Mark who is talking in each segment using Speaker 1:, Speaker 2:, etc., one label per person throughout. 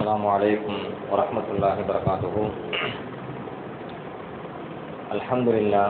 Speaker 1: السلام عليكم ورحمة الله وبركاته. الحمد لله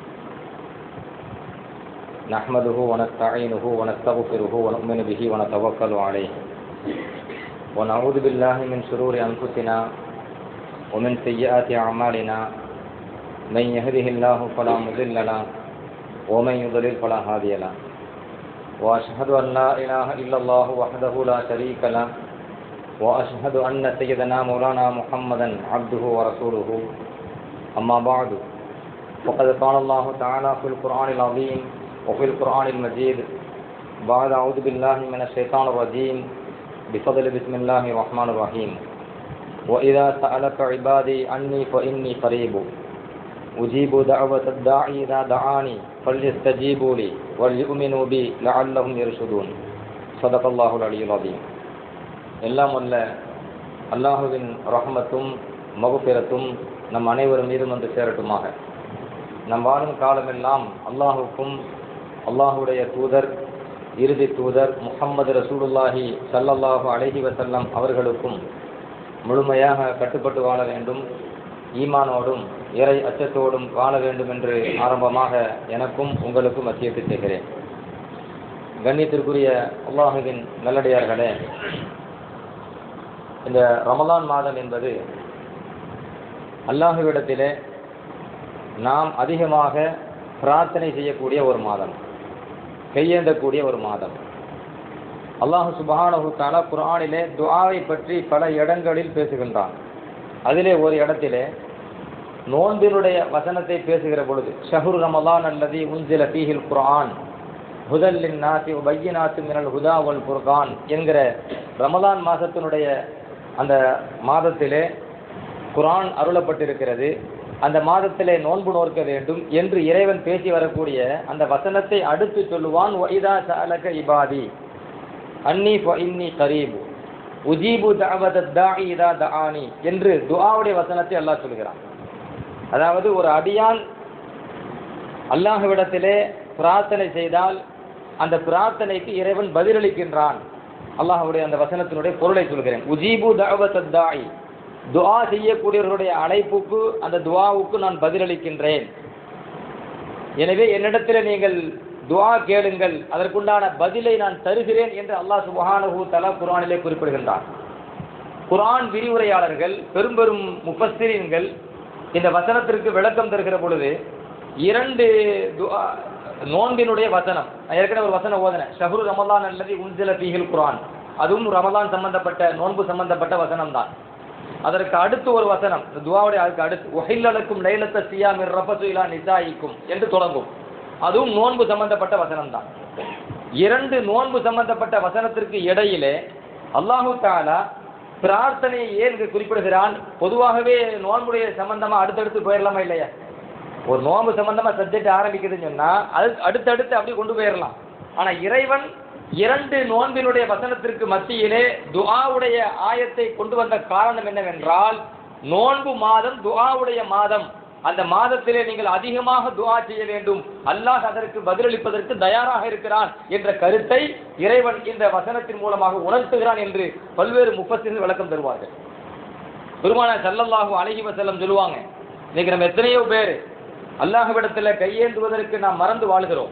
Speaker 1: نحمده ونستعينه ونستغفره ونؤمن به ونتوكل عليه ونعوذ بالله من شرور أنفسنا ومن سيئات أعمالنا من يهده الله فلا مضل له ومن يضلل فلا هادي له وأشهد أن لا إله إلا الله وحده لا شريك له وأشهد أن سيدنا مولانا محمدا عبده ورسوله. أما بعد فقد قال الله تعالى في القرآن العظيم وفي القرآن المجيد بعد أعوذ بالله من الشيطان الرجيم بفضل بسم الله الرحمن الرحيم. وإذا سألك عبادي عني فإني قريب أجيب دعوة الداعي إذا دعاني فليستجيبوا لي وليؤمنوا بي لعلهم يرشدون. صدق الله العلي العظيم. எல்லாம் வல்ல அல்லாஹுவின் ரஹ்மத்தும் மக்ஃபிரத்தும் நம் அனைவர் மீதும் வந்து சேரட்டுமாக. நம் வாழும் காலமெல்லாம் அல்லாஹுக்கும் அல்லாஹுடைய தூதர் இறுதி தூதர் முஹம்மது ரசூலுல்லாஹி ஸல்லல்லாஹு அலைஹி வஸல்லம் அவர்களுக்கும் முழுமையாக கட்டுப்பட்டு வாழ வேண்டும், ஈமானோடும் இறை அச்சத்தோடும் வாழ வேண்டும் என்று ஆரம்பமாக எனக்கும் உங்களுக்கும் வசியத்து செய்கிறேன். கண்ணியத்திற்குரிய அல்லாஹுவின் நல்லடியார்களே, இந்த ரமலான் மாதம் என்பது அல்லாஹுவிடத்திலே நாம் அதிகமாக பிரார்த்தனை செய்யக்கூடிய ஒரு மாதம், கையேந்தக்கூடிய ஒரு மாதம். அல்லாஹு சுப்ஹானஹு தஆலா குர்ஆனிலே துஆவை பற்றி பல இடங்களில் பேசுகின்றான். அதிலே ஒரு இடத்திலே நோன்பினுடைய வசனத்தை பேசுகிற பொழுது ஷஹ்ரு ரமலான் அல்லதி உன்சில ஃபீஹில் குர்ஆன் ஹுதல் லின்னாஸி வ பய்யினாத்தும் மினல் ஹுதா வல் ஃபுர்கான் என்கிற ரமலான் மாதத்தினுடைய அந்த மாதத்திலே குர்ஆன் அருளப்பட்டிருக்கிறது, அந்த மாதத்திலே நோன்பு நோக்க வேண்டும் என்று இறைவன் பேசி வரக்கூடிய அந்த வசனத்தை அடுத்து சொல்லுவான். வஇதா சஅலக இபாதி அன்னி ஃபஇன்னி கரீப் உஜீபு தஅவத்தத் தாஇ இதா தஆனி என்று துஆவுடைய வசனத்தை அல்லாஹ் சொல்கிறான். அதாவது ஒரு அடியான் அல்லாஹ்விடத்திலே பிரார்த்தனை செய்தால் அந்த பிரார்த்தனைக்கு இறைவன் பதிலளிக்கின்றான். அல்லாஹ்வுடைய அந்த வசனத்தினுடைய பொருளை சொல்கிறேன். உஜீபு தஅவத்தத் தாஇ, துஆ செய்யக்கூடியவர்களுடைய அழைப்புக்கு அந்த துஆவுக்கு நான் பதிலளிக்கின்றேன். எனவே என்னிடத்தில் நீங்கள் துஆ கேளுங்கள், அதற்குண்டான பதிலை நான் தருகிறேன் என்று அல்லாஹ் சுப்ஹானஹு தஆலா குர்ஆனிலே குறிப்பிடுகின்றார். குர்ஆன் விரிவுரையாளர்கள் பெரும் பெரும் முஃபஸ்ஸிரீன்கள் இந்த வசனத்திற்கு விளக்கம் தருகிற பொழுது இரண்டு நோன்பினுடைய வசனம், ஏற்கனவே ஒரு வசனம் ஓதனேன், ஷஹ்ரு ரமலான் அல்லதி உன்சில ஃபீஹில் குர்ஆன், அதுவும் ரமலான் சம்பந்தப்பட்ட நோன்பு சம்பந்தப்பட்ட வசனம் தான். அதற்கு அடுத்து ஒரு வசனம் துஆவுடைய அதுக்கு அடுத்து உஹில்லலக்கும் லைலத்த சியாமிர் ரஃபது இலா நிசாயிக்கும் என்று தொடங்கும், அதுவும் நோன்பு சம்பந்தப்பட்ட வசனம் தான். இரண்டு நோன்பு சம்பந்தப்பட்ட வசனத்திற்கு இடையிலே அல்லாஹு தஆலா பிரார்த்தனையை ஏன் குறிப்பிடுகிறான்? பொதுவாகவே நோன்புடைய சம்பந்தமா அடுத்தடுத்து போயிடலாமா இல்லையா? ஒரு நோன்பு சம்பந்தமா சப்ஜெக்ட் ஆரம்பிக்குதுன்னு சொன்னா அது அடுத்தடுத்து அப்படி கொண்டு போயிடலாம். ஆனா இறைவன் இரண்டு நோன்பினுடைய வசனத்திற்கு மத்தியிலே துஆவுடைய ஆயத்தை கொண்டு வந்த காரணம் என்னவென்றால், நோன்பு மாதம் துஆவுடைய மாதம், அந்த மாதத்திலே நீங்கள் அதிகமாக துஆ செய்ய வேண்டும், அல்லாஹ் அதற்கு பதிலளிப்பதற்கு தயாராக இருக்கிறான் என்ற கருத்தை இறைவன் இந்த வசனத்தின் மூலமாக உணர்த்துகிறான் என்று பல்வேறு முஃபஸ்ஸிரீன்கள் விளக்கம் தருவார்கள். பெருமானார் ஸல்லல்லாஹு அலைஹி வஸல்லம் சொல்லுவாங்க, இன்னைக்கு நம்ம எத்தனையோ பேர் அல்லாஹ்விடத்தில் கையேந்துவதற்கு நாம் மறந்து வாழ்கிறோம்.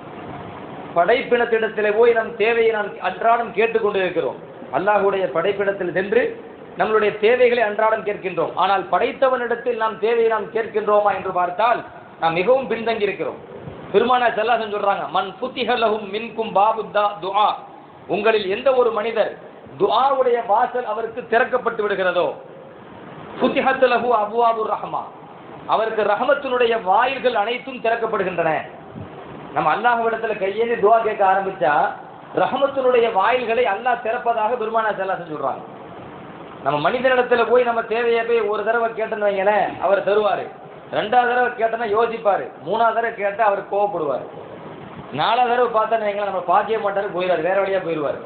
Speaker 1: படைப்பினத்திடத்தில் போய் நம் தேவையை நாம் அன்றாடம் கேட்டுக்கொண்டு இருக்கிறோம். அல்லாஹ்வுடைய படைப்பிடத்தில் சென்று நம்மளுடைய தேவைகளை அன்றாடம் கேட்கின்றோம். ஆனால் படைத்தவனிடத்தில் நாம் தேவையை நாம் கேட்கின்றோமா என்று பார்த்தால் நாம் மிகவும் பின்தங்கி இருக்கிறோம். பெருமானார் ஸல்லல்லாஹு அலைஹி சொல்றாங்க, மன் ஃபுத்திஹ லஹும் மின்கும் பாபுத்தா துஆ, உங்களில் எந்த ஒரு மனிதர் துஆவுடைய வாசல் அவருக்கு திறக்கப்பட்டு விடுகிறதோ, ஃபுத்திஹத் லஹு அப்வாபுர் ரஹ்மா, அவருக்கு ரஹமத்தினுடைய வாயில்கள் அனைத்தும் திறக்கப்படுகின்றன. நம்ம அல்லாஹ்விடத்தில் கையேந்தி துஆ கேட்க ஆரம்பிச்சா ரஹமத்தினுடைய வாயில்களை அல்லாஹ் திறப்பதாக பெருமானார் ஸல்லல்லாஹு அலைஹி சொல்றாங்க. நம்ம மனிதனிடத்துல போய் நம்ம தேவையை போய் ஒரு தடவை கேட்டோன்னு வைங்களேன், அவர் தருவாரு. ரெண்டாவது தடவை கேட்டோன்னா யோசிப்பாரு. மூணாவது தடவை கேட்டால் அவர் கோவப்படுவார். நாலாவது தடவை பார்த்தோன்னு வைங்களேன், நம்ம பார்க்கவே மாட்டாரு, போயிடுவார், வேற வழியா போயிடுவார்.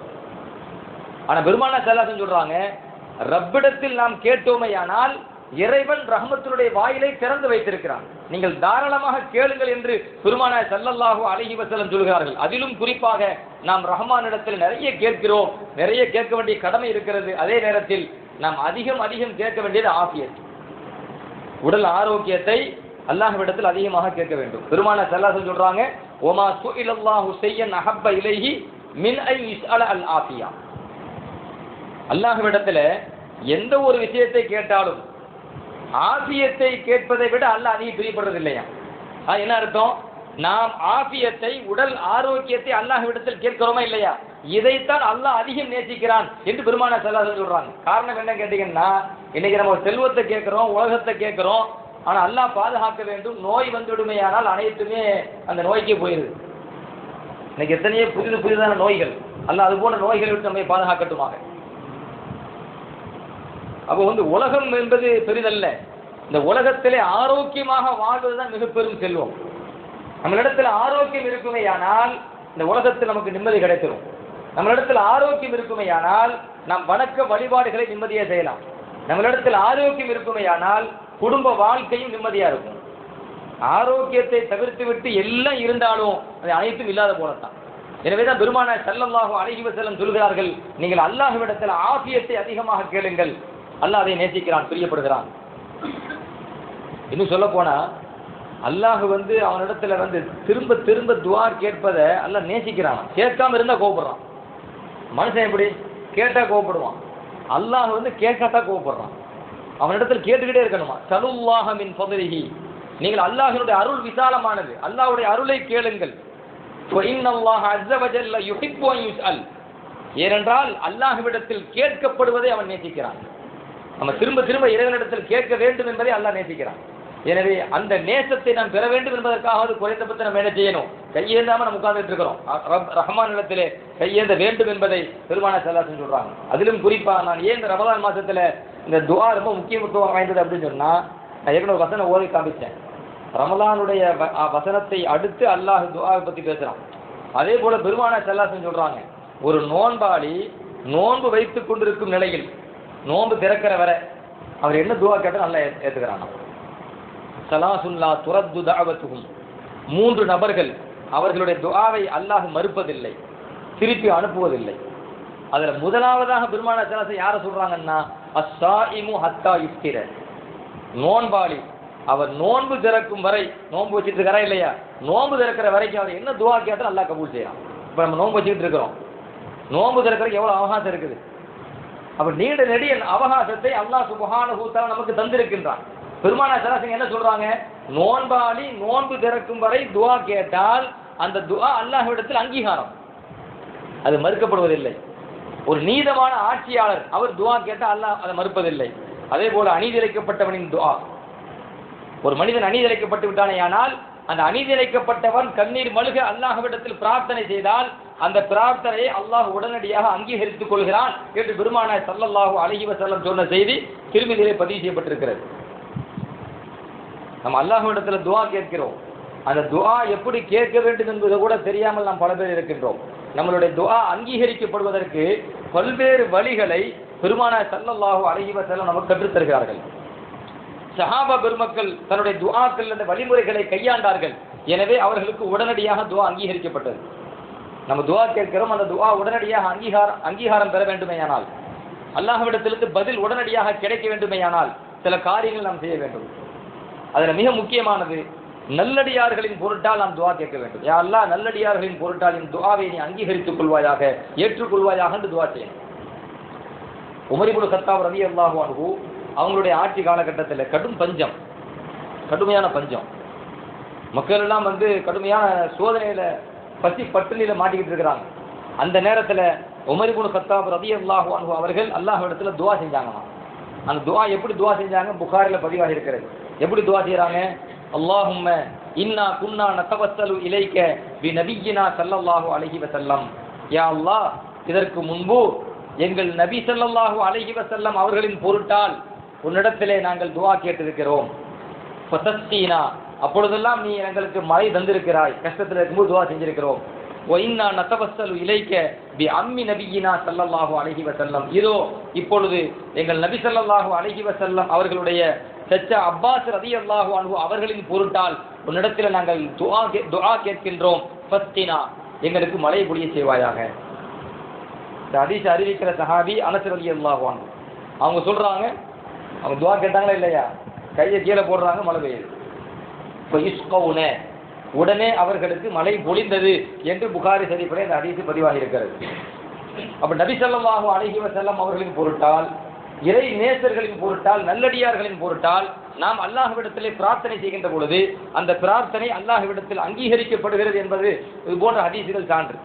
Speaker 1: ஆனா பெருமானார் ஸல்லல்லாஹு அலைஹி சொல்றாங்க, ரப்பிடத்தில் நாம் கேட்டோமையானால் இறைவன் ரஹமத்தினுடைய வாயிலை திறந்து வைத்திருக்கிறான், நீங்கள் தாராளமாக கேளுங்கள் என்று பெருமானார் ஸல்லல்லாஹு அலைஹி வஸல்லம் சொல்கிறார்கள். அதிலும் குறிப்பாக நாம் ரஹ்மானிடத்தில் நிறைய கேட்கிறோம், நிறைய கேட்க வேண்டிய கடமை இருக்கிறது. அதே நேரத்தில் நாம் அதிகம் அதிகம் கேட்க வேண்டியது ஆஃபியத். உடல் ஆரோக்கியத்தை அல்லாஹ்விடத்தில் அதிகமாக கேட்க வேண்டும். பெருமானார் ஸல்லல்லாஹு அலைஹி சொல்றாங்க, "வமா சுஇலல்லாஹு ஷையன் அஹப்ப இலைஹி மின் ஐ யஸ்அல அல் ஆஃபியா." அல்லாஹ்விடத்துல எந்த ஒரு விஷயத்தை கேட்டாலும் ஆஃபியத்தை கேட்பதை விட அல்லாஹ் அதிகம் பிரியப்படுறது இல்லையா? என்ன அர்த்தம்? நாம் ஆஃபியத்தை, உடல் ஆரோக்கியத்தை அல்லாஹ்விடத்தில் கேட்கிறோமா இல்லையா? இதைத்தான் அல்லாஹ் அதிகம் நேசிக்கிறான் என்று பெருமானார் ஸல்லல்லாஹு அலைஹி சொல்றாங்க. காரணம் என்ன கேட்டீங்கன்னா, இன்னைக்கு நம்ம செல்வத்தை கேட்கிறோம், உலகத்தை கேட்கிறோம், ஆனா அல்லாஹ் பாதுகாக்க வேண்டும். நோய் வந்துவிடுமையானால் அனைத்துமே அந்த நோய்க்கே போயிருது. இன்னைக்கு எத்தனையோ புதிதான நோய்கள், அல்லாஹ் அது போன்ற நோய்களை விட்டு நம்மை பாதுகாக்கட்டுமாக. அப்போ உலகம் என்பது பெரிதல்ல, இந்த உலகத்திலே ஆரோக்கியமாக வாழ்வதுதான் மிக பெரும் செல்வம். நம்மளிடத்தில் ஆரோக்கியம் இருக்குமேயானால் இந்த உலகத்தில் நமக்கு நிம்மதி கிடைத்திடும். நம்மளிடத்தில் ஆரோக்கியம் இருக்குமேயானால் நாம் வணக்க வழிபாடுகளை நிம்மதியாக செய்யலாம். நம்மளிடத்தில் ஆரோக்கியம் இருக்குமேயானால் குடும்ப வாழ்க்கையும் நிம்மதியா இருக்கும். ஆரோக்கியத்தை தவிர்த்து விட்டு எல்லாம் இருந்தாலும் அது அனைத்தும் இல்லாத போலத்தான். எனவேதான் பெருமானார் ஸல்லல்லாஹு அலைஹி வஸல்லம் சொல்கிறார்கள், நீங்கள் அல்லாஹ்விடத்தில் ஆஃபியத்தை அதிகமாக கேளுங்கள், அல்லாஹ் அதை நேசிக்கிறான், பிரியப்படுகிறான். இன்னும் சொல்ல போனா அல்லாஹ் அவனிடத்துல திரும்ப திரும்ப துஆ கேட்பதை அல்லாஹ் நேசிக்கிறான். கேட்காம இருந்தா கோபப்படுறான். மனுஷன் எப்படி கேட்டா கோபப்படுவான், அல்லாஹ் கேட்காட்டா கோபப்படுறான். அவனிடத்தில் கேட்டுக்கிட்டே இருக்கணுமா? சலுல்லாஹ மின் ஃபத்லிஹி, நீங்கள் அல்லாஹ்வினுடைய அருள் விசாலமானது, அல்லாஹ்வுடைய அருளை கேளுங்கள். இன்னல்லாஹ அஸ்ஸ வஜல்ல யுஹிப்பு அன் யுஸ்அல், ஏனென்றால் அல்லாஹ்விடத்தில் கேட்கப்படுவதை அவன் நேசிக்கிறான். நம்ம திரும்ப திரும்ப இறைவனிடத்தில் கேட்க வேண்டும் என்பதை அல்லாஹ் நேசிக்கிறான். எனவே அந்த நேசத்தை நாம் பெற வேண்டும் என்பதற்காக குறைந்தபட்சம் நம்ம என்ன செய்யணும்? கையேந்தாம நம்ம உட்கார்ந்துட்டு இருக்கிறோம். ரஹ்மான் இடத்திலே கையேந்த வேண்டும் என்பதை பெருமானார் ஸல்லல்லாஹு அலைஹி வஸல்லம் சொல்றாங்க. அதிலும் குறிப்பா நான் ஏன் இந்த ரமலான் மாசத்துல இந்த துஆ ரொம்ப முக்கியத்துவம் வாய்ந்தது அப்படின்னு சொன்னா, நான் ஏற்கனவே ஒரு வசனம் ஓதி காமிச்சேன். ரமலானுடைய வசனத்தை அடுத்து அல்லாஹ் துஆவை பத்தி பேசுறான். அதே போல பெருமானார் ஸல்லல்லாஹு அலைஹி வஸல்லம் சொல்றாங்க, ஒரு நோன்பாளி நோன்பு வைத்துக் கொண்டிருக்கும் நிலையில், நோன்பு திறக்கிற வரை அவர் என்ன துஆ கேட்டாலும் நல்லா ஏத்துக்கிறாங்க. சலாசுல்லா துரத்து தஅவத்துஹும், 3 நபர்கள் அவர்களுடைய துஆவை அல்லாஹ் மறுப்பதில்லை, திருப்பி அனுப்புவதில்லை. அதுல முதலாவதாக பெருமானார் ஸல்லல்லாஹு அலைஹி வஸல்லம் யாரை சொல்றாங்கன்னா, அஸ்ஸாயிமு ஹத்தா யுஃப்திர, நோன்பாளி அவர் நோன்பு திறக்கும் வரை, நோன்பு வச்சுட்டு இருக்கிறா இல்லையா, நோன்பு திறக்கிற வரைக்கும் அவர் என்ன துஆ கேட்டாலும் அல்லாஹ் கபூல் செய்யறான். இப்ப நம்ம நோன்பு வச்சுக்கிட்டு இருக்கிறோம், நோன்பு திறக்கிறதுக்கு எவ்வளவு அவகாசம் இருக்குது. அப்ப நீண்ட நெடிய அவகாசத்தை அல்லாஹ் சுப்ஹானஹு வ தஆலா நமக்கு தந்திருக்கின்றான். பெருமானார் ஸல்லல்லாஹு அலைஹி வஸல்லம் என்ன சொல்றாங்க? நோன்பாளி நோன்பு திறக்கும் வரை துஆ கேட்டால் அந்த துஆ அல்லாஹ்விடத்தில் அங்கீகாரம், அது மறுக்கப்படுவதில்லை. ஒரு நீதமான ஆட்சியாளர் அவர் துஆ கேட்டால் அல்லாஹ் அதை மறுப்பதில்லை. அதே போல அநீதிழைக்கப்பட்டவனின் துஆ, ஒரு மனிதன் அநீதிழைக்கப்பட்டு விட்டானேயானால் அந்த அநீதிழைக்கப்பட்டவன் கண்ணீர் மல்க அல்லாஹ்விடத்தில் பிரார்த்தனை செய்தால் அந்த பிரார்த்தனையை அல்லாஹ் உடனடியாக அங்கீகரித்துக் கொள்கிறான் என்று பெருமானார் ஸல்லல்லாஹு அலைஹி வஸல்லம் சொன்ன செய்தி திருமதியிலே பதிவு செய்யப்பட்டிருக்கிறது. நம்ம அல்லாஹ்விடத்துல துஆ கேட்கிறோம், அந்த துஆ எப்படி கேட்க வேண்டும் என்பது கூட தெரியாமல் நாம் பல பேர் இருக்கின்றோம். நம்மளுடைய துஆ அங்கீகரிக்கப்படுவதற்கு பல்வேறு வழிகளை பெருமானார் ஸல்லல்லாஹு அலைஹி வஸல்லம் நமக்கு கற்றுத் தருகிறார்கள். சஹாபா பெருமக்கள் தன்னுடைய துஆக்கள் அந்த வழிமுறைகளை கையாண்டார்கள். எனவே அவர்களுக்கு உடனடியாக துஆ அங்கீகரிக்கப்பட்டது. நம்ம துஆ கேட்கிறோம், அந்த துஆ உடனடியாக அங்கீகாரம் பெற வேண்டுமேயானால், அல்லாஹ்விடத்திலிருந்து பதில் உடனடியாக கிடைக்க வேண்டுமேயானால் சில காரியங்கள் நாம் செய்ய வேண்டும். அதுல மிக முக்கியமானது, நல்லடியார்களின் பொருட்டால் நாம் துஆ கேட்க வேண்டும். யா அல்லாஹ், நல்லடியார்களின் பொருட்டால் இந்த துஆவை நீ அங்கீகரித்துக் கொள்வாயாக, ஏற்றுக்கொள்வாயாக என்று துஆ செய்யணும். உமர் இப்னு கத்தாப் ரலியல்லாஹு அன்ஹு அவங்களுடைய ஆட்சி காலகட்டத்தில் கடும் பஞ்சம், கடுமையான பஞ்சம், மக்கள் எல்லாம் கடுமையான சோதனையில பசி பட்டினியில மாட்டிக்கிட்டு இருக்கிறாங்க. அந்த நேரத்தில் உமர் இப்னு கத்தாப் ரலியல்லாஹு அன்ஹு அவர்கள் அல்லாஹ்விடத்தில் துஆ செஞ்சாங்களாம். அந்த துஆ எப்படி துஆ செஞ்சாங்க? புகாரில பதிவாகி இருக்கிறது. எப்படி துஆ செய்றாங்க? அல்லாஹும்ம இன்னா குன்னா நதவஸ்ஸலு இலைக்க பி நபியினா ஸல்லல்லாஹு அலைஹி வஸல்லம், யா அல்லாஹ், இதற்கு முன்பு எங்கள் நபி ஸல்லல்லாஹு அலைஹி வஸல்லம் அவர்களின் பொருட்டால் உன்னிடத்திலே நாங்கள் துஆ கேட்டிருக்கிறோம். ஃபதஸ்தீனா, அப்பொழுதெல்லாம் நீ எங்களுக்கு மழை தந்திருக்கிறாய், கஷ்டத்தில் இருக்கும்போது துஆ செஞ்சிருக்கிறோம். வ இன்னா நதவஸ்ஸலு இலைக்க பி அம்மி நபியினா ஸல்லல்லாஹு அலைஹி வஸல்லம், இதோ இப்பொழுது எங்கள் நபி ஸல்லல்லாஹு அலைஹி வஸல்லம் அவர்களுடைய சச்சா அப்பாஸ் ரலியல்லாஹு அன்ஹு அவர்களின் பொருட்டால் உன்னிடத்தில் நாங்கள் துஆ கேட்கின்றோம். ஃபஸ்தினா, எங்களுக்கு மழை பொழிய செய்வாயாக. இந்த ஹதீஸ் அறிவிக்கிற சஹாபி அனஸ் ரலியல்லாஹு அன்ஹு. அவங்க சொல்றாங்க, அவங்க துவா கேட்டாங்களா இல்லையா, கையை கீழே போடுறாங்க, மழை பெய்யுது. இப்போ இஸ்கவுன உடனே அவர்களுக்கு மழை பொழிந்தது என்று புகாரி ஷரீஃபிலே இந்த ஹதீஸ் பதிவாகி இருக்கிறது. அப்ப நபி ஸல்லல்லாஹு அலைஹி வஸல்லம் அவர்களின் பொருட்டால், இறை நேசர்களின் பொருட்டால், நல்லடியார்களின் பொருட்டால் நாம் அல்லாஹ்விடத்திலே பிரார்த்தனை செய்கின்ற பொழுது அந்த பிரார்த்தனை அல்லாஹ்விடத்தில் அங்கீகரிக்கப்படுகிறது என்பது இது போன்ற ஹதீசுகள் சான்று.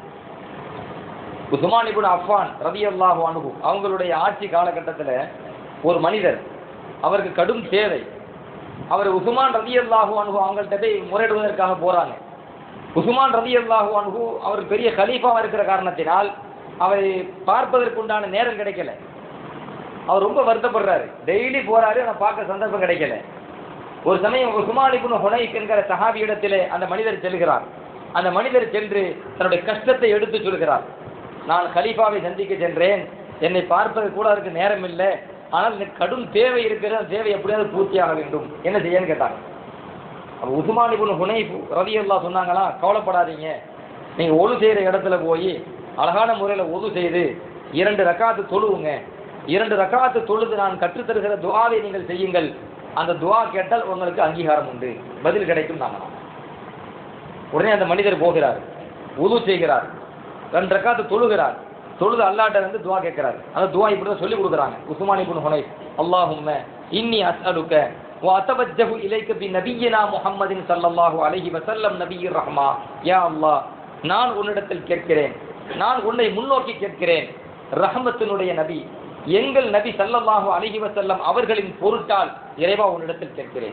Speaker 1: உஸ்மான் இப்னு அஃபான் ரலியல்லாஹு அன்ஹு அவங்களுடைய ஆட்சி காலகட்டத்தில் ஒரு மனிதர், அவருக்கு கடும் தேவை. அவர் உஸ்மான் ரலியல்லாஹு அன்ஹு அவங்கள்ட்ட போய் முறையிடுவதற்காக போறாங்க. உஸ்மான் ரலியல்லாஹு அன்ஹு அவர் பெரிய கலீஃபாவாக இருக்கிற காரணத்தினால் அவரை பார்ப்பதற்குண்டான நேரம் கிடைக்கல. அவர் ரொம்ப வருத்தப்படுறாரு. டெய்லி போறாரு, ஆனால் பார்க்க சந்தர்ப்பம் கிடைக்கல. ஒரு சமயம் உஸ்மான் இப்னு ஹுனைஃப் என்கிற சஹாபியிடத்திலே அந்த மனிதர் செல்கிறார். அந்த மனிதர் சென்று தன்னுடைய கஷ்டத்தை எடுத்து சொல்கிறார். நான் கலீஃபாவை சந்திக்க சென்றேன், என்னை பார்ப்பது கூட அதுக்கு நேரம் இல்லை, ஆனால் எனக்கு கடும் தேவை இருக்கிறது, அந்த தேவை எப்படியாவது பூர்த்தியாக வேண்டும், என்ன செய்யன்னு கேட்டாங்க. அப்போ உஸ்மான் இப்னு ஹுனைஃப் ரலியல்லாஹு சொன்னாங்களா, கவலைப்படாதீங்க, நீங்கள் ஒது செய்கிற இடத்துல போய் அழகான முறையில் ஒது செய்து 2 ரக்காத்து தொழுவுங்க. 2 ரக்காத்து தொழுது நான் கற்றுத்தருகிற துஆவை நீங்கள் செய்யுங்கள். அந்த துஆ கேட்டால் உங்களுக்கு அங்கீகாரம் உண்டு, பதில் கிடைக்கும் நாங்களாம். உடனே அந்த மனிதர் போகிறார், உது செய்கிறார், 2 ரக்காத்து தொழுகிறார். தொழுது அல்லாஹ்ட்ட வந்து துஆ கேட்கிறார். அந்த துஆ இப்படி தான் சொல்லி கொடுக்குறாங்க. உஸ்மான் இப்னு ஹுனைஃப், அல்லாஹும்ம இன்னி அஸ்அலுக வ அத்தவஜ்ஜஹு இலைக பி நபியினா முஹம்மதின் ஸல்லல்லாஹு அலைஹி வஸல்லம் நபியிர் ரஹ்மா. யா அல்லாஹ், நான் உன்னிடத்தில் கேட்கிறேன், நான் உன்னை முன்னோக்கி கேட்கிறேன், ரஹ்மத்தினுடைய நபி எங்கள் நபி ஸல்லல்லாஹு அலைஹி வஸல்லம் அவர்களின் பொருட்டால் இறைவா உன்னிடத்தில் கேட்கிறேன்.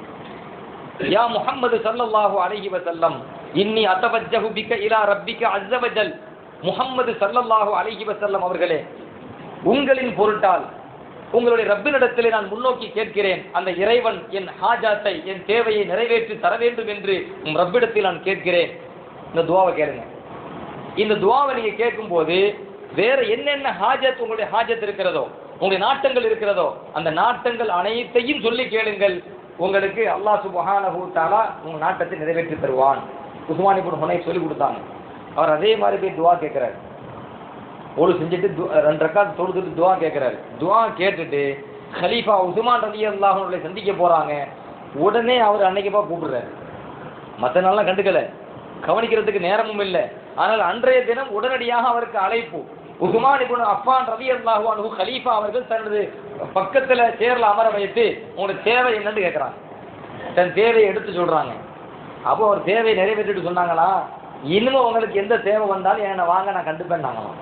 Speaker 1: யா முஹம்மது ஸல்லல்லாஹு அலைஹி வஸல்லம் இன்னி அத்தவஜ்ஜஹு பிக இலா ரப்பிக அஸ்ஸ வஜல். முஹம்மது ஸல்லல்லாஹு அலைஹி வஸல்லம் அவர்களே, உங்களின் பொருட்டால் உங்களுடைய ரப்பினிடத்திலே நான் முன்னோக்கி கேட்கிறேன். அந்த இறைவன் என் ஹாஜாத்தை, என் தேவையை நிறைவேற்றி தர வேண்டும் என்று ரப்பிடத்தில் நான் கேட்கிறேன். இந்த துஆவை கேளுங்க. இந்த துஆவை நீங்க கேட்கும்போது வேற என்னென்ன ஹாஜத் உங்களுடைய ஹாஜத் இருக்கிறதோ, உங்களுடைய நாட்டங்கள் இருக்கிறதோ, அந்த நாட்டங்கள் அனைத்தையும் சொல்லி கேளுங்கள். உங்களுக்கு அல்லாஹ் சுப்ஹானஹு வ தஆலா உங்க நாட்டத்தை நிறைவேற்றி தருவான். உஸ்மான் இப்னு ஹுனைஃப் சொல்லி கொடுத்தாங்க. அவர் அதே மாதிரி போய் துஆ கேட்கிறார். ஒழு செஞ்சுட்டு 2 ரக்காத் தொழுதுட்டு துஆ கேட்கிறாரு. துஆ கேட்டுட்டு கலீஃபா உஸ்மான் ரலியல்லாஹு அன்ஹு சந்திக்க போறாங்க. உடனே அவர் அன்னைக்குப்பா கூப்பிடுறாரு. மற்ற நாள்லாம் கண்டுக்கல, கவனிக்கிறதுக்கு நேரமும் இல்லை. ஆனால் அன்றைய தினம் உடனடியாக அவருக்கு அழைப்பு. உஸ்மான் இப்னு அஃபான் ரலியல்லாஹு அன்ஹு கலீஃபா அவர்கள் தனது பக்கத்தில் சேர்ல அமர வைத்து உங்களுடைய தேவை என்னன்னு கேட்குறாங்க. தன் தேவையை எடுத்து சொல்றாங்க. அப்போ அவர் தேவையை நிறைவேற்றிட்டு சொன்னாங்களா, இன்னும் உங்களுக்கு எந்த தேவை வந்தாலும் என்னை வாங்க, நான் கண்டுப்பேன் நாங்களாம்.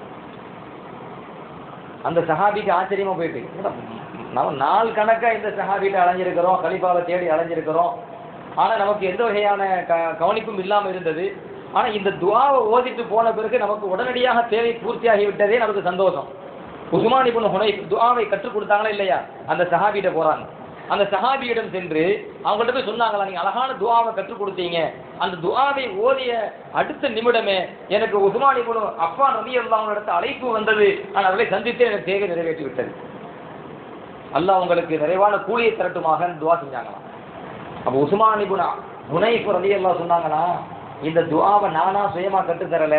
Speaker 1: அந்த சஹாபிக்கு ஆச்சரியமா போயிட்டு, நம்ம நாள் கணக்காக இந்த சஹாபிகிட்ட அலைஞ்சிருக்கிறோம், கலீஃபாவை தேடி அலைஞ்சிருக்கிறோம், ஆனால் நமக்கு எந்த வகையான கவனிப்பும் இல்லாமல் இருந்தது. ஆனால் இந்த துஆவை ஓதிட்டு போன பிறகு நமக்கு உடனடியாக தேவை பூர்த்தியாகிவிட்டதே நமக்கு சந்தோஷம். உஸ்மான் இப்னு ஹுனைஃப் துஆவை கற்றுக் கொடுத்தாங்களா இல்லையா, அந்த சஹாபிகிட்ட போறாங்க. அந்த சஹாபியிடம் சென்று அவங்கள்ட்ட போய் சொன்னாங்களா, நீங்க அழகான துஆவை கற்றுக் கொடுத்தீங்க, அந்த துஆவை ஓதிய அடுத்த நிமிடமே எனக்கு உஸ்மான் இப்னு அஃபான் ரலியல்லாஹு அன்ஹு இடத்துல அழைப்பு வந்தது, நான் அவர்களை சந்தித்து எனக்கு தேவை நிறைவேற்றி விட்டது, அல்லாஹ் உங்களுக்கு நிறைவான கூலியை தரட்டுமாக துஆ செஞ்சாங்களாம். அப்போ உஸ்மான் இப்னு ஹுனைஃப் ரலியல்லாஹு சொன்னாங்களா, இந்த துஆவை நானா சுயமா கற்றுத்தரல,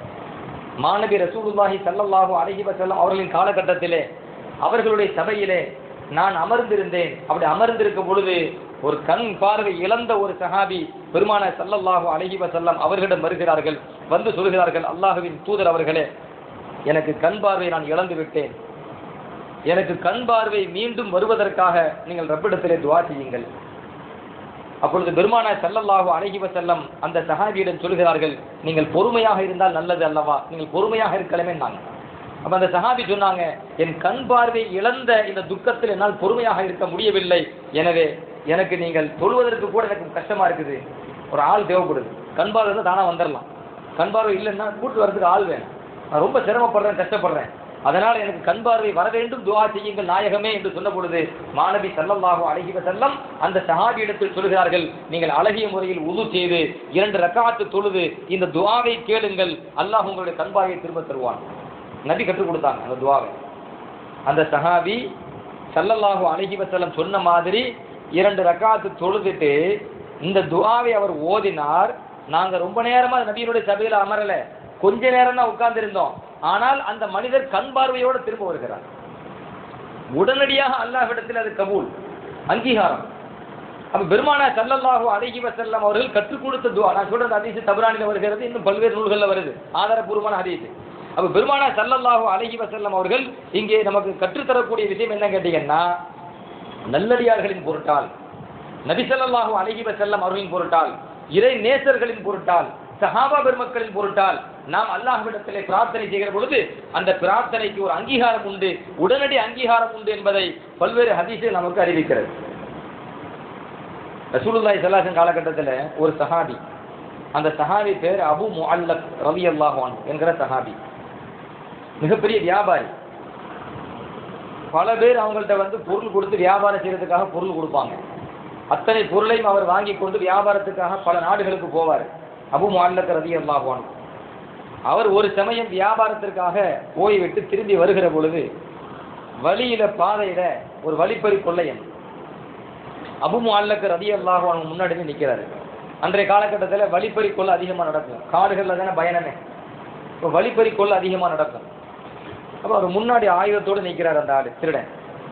Speaker 1: மாநபி ரசூலுல்லாஹி ஸல்லல்லாஹு அலைஹி வஸல்லம் அவர்களின் காலகட்டத்திலே அவர்களுடைய சபையிலே நான் அமர்ந்திருந்தேன். அப்படி அமர்ந்திருக்கும் பொழுது ஒரு கண் பார்வை இழந்த ஒரு சஹாபி பெருமானார் ஸல்லல்லாஹு அலைஹி வஸல்லம் அவர்களிடம் வருகிறார்கள். வந்து சொல்கிறார்கள், அல்லாஹ்வின் தூதர் அவர்களே, எனக்கு கண் பார்வை நான் இழந்து விட்டேன், எனக்கு கண் பார்வை மீண்டும் வருவதற்காக நீங்கள் ரப்பிடத்திலே துஆ செய்யுங்கள். அப்பொழுது பெருமானார் ஸல்லல்லாஹு அலைஹி வஸல்லம் அந்த சஹாபியிடம் சொல்கிறார்கள், நீங்கள் பொறுமையாக இருந்தால் நல்லது அல்லவா, நீங்கள் பொறுமையாக இருக்கலாமே நாங்கள். அப்போ அந்த சஹாபி சொன்னாங்க, என் கண் பார்வை இழந்த இந்த துக்கத்தில் என்னால் பொறுமையாக இருக்க முடியவில்லை, எனவே எனக்கு நீங்கள் தொழுவதற்கு கூட எனக்கு கஷ்டமா இருக்குது, ஒரு ஆள் தேவைப்படுது. கண் பார்வை இருந்தால் தானாக வந்துடலாம், கண் பார்வை இல்லைன்னா கூட்டு வரதுக்கு ஆள் வேணும், நான் ரொம்ப சிரமப்படுறேன், கஷ்டப்படுறேன், அதனால் எனக்கு கண் பார்வை வர வேண்டும், துஆ செய்யுங்கள் நாயகமே என்று சொன்ன பொழுது மாநபி ஸல்லல்லாஹு அலைஹி வஸல்லம் அந்த சஹாபியிடத்தில் சொல்கிறார்கள், நீங்கள் அழகிய முறையில் உது செய்து 2 ரக்காத்து தொழுது இந்த துஆவை கேளுங்கள், அல்லாஹ் உங்களுடைய கண் பார்வையை திரும்ப தருவான். நபி கற்றுக் கொடுத்தாங்க அந்த துஆவை. அந்த சஹாபி ஸல்லல்லாஹு அலைஹி வஸல்லம் சொன்ன மாதிரி 2 ரக்காத்து தொழுதுட்டு இந்த துஆவை அவர் ஓதினார். நாங்க ரொம்ப நேரமா நபியினுடைய சபையில அமரல, கொஞ்ச நேரம் தான் உட்கார்ந்து இருந்தோம். ஆனால் அந்த மனிதர் கண் பார்வையோடு திரும்ப வருகிறார். உடனடியாக அல்லாஹ்விடத்தில் அது கபூல், அங்கீகாரம். அப்ப பெருமானார் ஸல்லல்லாஹு அலைஹி வஸல்லம் அவர்கள் கற்றுக் கொடுத்த துஆ, நான் சொல்றது ஹதீஸ் தபரானில வருகிறது, இன்னும் பல்வேறு நூல்களில் வருது, ஆதாரபூர்வமான ஹதீஸ். அப்ப பெருமானார் ஸல்லல்லாஹு அலைஹி வஸல்லம் அவர்கள் இங்கே நமக்கு கற்றுத்தரக்கூடிய விஷயம் என்ன கேட்டீங்கன்னா, நல்லடியார்களின் பொருட்டால், நபி ஸல்லல்லாஹு அலைஹி வஸல்லம் அவர்களின் பொருட்டால், இறை நேசர்களின் பொருட்டால், சஹாபா பெருமக்களின் பொருட்டால் நாம் அல்லாஹ்விடத்திலே பிரார்த்தனை செய்கிற பொழுது அந்த பிரார்த்தனைக்கு ஒரு அங்கீகாரம் உண்டு, உடனடி அங்கீகாரம் உண்டு என்பதை பல்வேறு ஹதீஸுகள் நமக்கு அறிவிக்கிறது. ரசூலுல்லாஹி ஸல்லல்லாஹு அலைஹி வஸல்லம் காலகட்டத்தில் ஒரு சஹாபி, அந்த சஹாபி பேர் அபு முஅல்லக் ரலியல்லாஹு அன்ஹு என்கிற சஹாபி, மிகப்பெரிய வியாபாரி. பல பேர் அவங்கள்ட்ட வந்து பொருள் கொடுத்து வியாபாரம் செய்யறதுக்காக பொருள் கொடுப்பாங்க. அத்தனை பொருளையும் அவர் வாங்கி கொண்டு வியாபாரத்துக்காக பல நாடுகளுக்கு போவார். அபு முஅல்லக் ரலியல்லாஹு அன்ஹு அவர் ஒரு சமயம் வியாபாரத்திற்காக போய்விட்டு திரும்பி வருகிற பொழுது வழியில பாதையில ஒரு வழிப்பறி கொள்ளையன் அபு முஅல்லக் ரலியல்லாஹு அன்ஹு முன்னாடி நிற்கிறாரு. அன்றைய காலகட்டத்தில் வழிப்பறி கொள்ளை அதிகமாக நடக்கும், காடுகளில் தானே பயணமே, இப்போ வழிப்பறி கொள்ளை அதிகமாக நடக்கும். அப்போ அவர் முன்னாடி ஆயுதத்தோடு நிற்கிறார் அந்த ஆளு, திருடன்.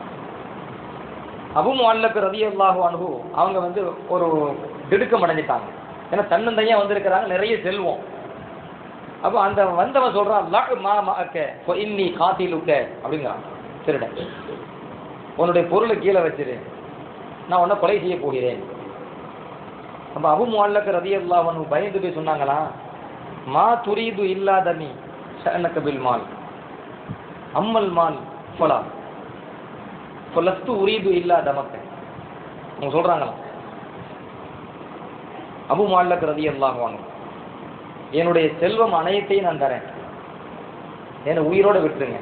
Speaker 1: அபு முஅல்லக் ரலியல்லாஹு அன்ஹு அவங்க வந்து ஒரு திடுக்கம் அடைஞ்சிட்டாங்க, ஏன்னா தன்னந்தனியா வந்திருக்கிறாங்க, நிறைய செல்வம். அப்போ அந்த வந்தவன் சொல்றான், லஅ் மா மஅக ஃப இன்னி காதிலுக அப்படிங்கிறான் திருடன். உன்னுடைய பொருளை கீழே வச்சிரு, நான் உன்னை கொலை செய்ய போகிறேன். அப்போ அபு முஅல்லக் ரலியல்லாஹு அன்ஹு பயந்து போய் சொன்னாங்களா, மா துரீது இல்லாதனி ஷஅனக பில் மால் அம்மல் மால் ஃபலா ஃபலஸ்து உரீது இல்லா தமக்க. அவங்க சொல்றாங்களா, அபு முஅல்லக் ரலியல்லாஹு அன்ஹு, என்னுடைய செல்வம் அனைத்தையும் நான் தரேன், என்னை உயிரோட விட்டுருங்க,